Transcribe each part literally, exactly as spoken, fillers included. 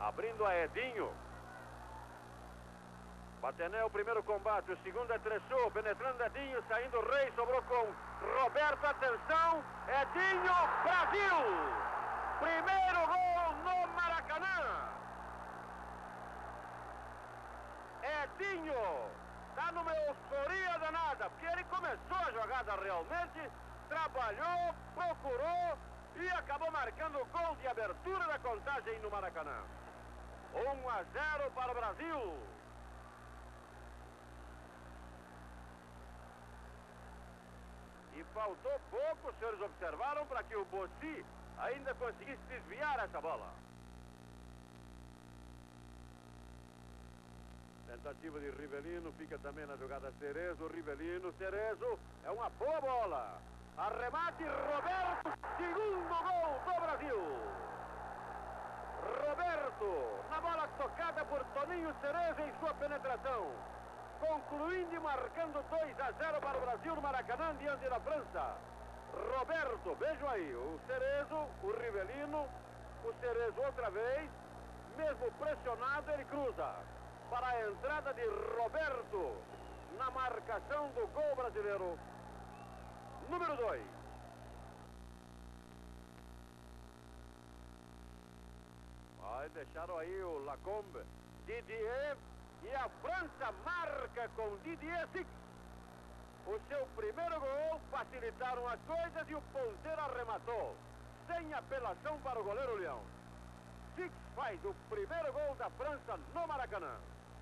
Abrindo a Edinho. Batené o primeiro combate, o segundo é Tressou, penetrando Edinho, saindo Rei, sobrou com Roberto, atenção, Edinho, Brasil! Primeiro gol no Maracanã! Edinho, tá numa euforia danada, porque ele começou a jogada realmente, trabalhou, procurou e acabou marcando o gol de abertura da contagem no Maracanã. um a zero para o Brasil. E faltou pouco, os senhores observaram, para que o Bossi ainda conseguisse desviar essa bola. Tentativa de Rivelino, fica também na jogada Cerezo, Rivelino, Cerezo, é uma boa bola. Arremate, Roberto, segundo gol do Brasil. Roberto, na bola tocada por Toninho Cerezo em sua penetração. Concluindo e marcando dois a zero para o Brasil no Maracanã diante da França. Roberto, vejam aí, o Cerezo, o Rivelino, o Cerezo outra vez, mesmo pressionado, ele cruza para a entrada de Roberto na marcação do gol brasileiro. Número dois. Vai, deixaram aí o Lacombe, Didier, e a França marca com Didier Six. O seu primeiro gol, facilitaram as coisas e o ponteiro arrematou, sem apelação para o goleiro Leão. Six faz o primeiro gol da França no Maracanã.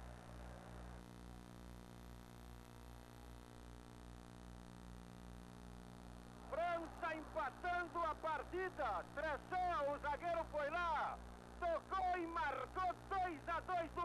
França empatando a partida. Tressou, o zagueiro foi lá, tocou e marcou dois a dois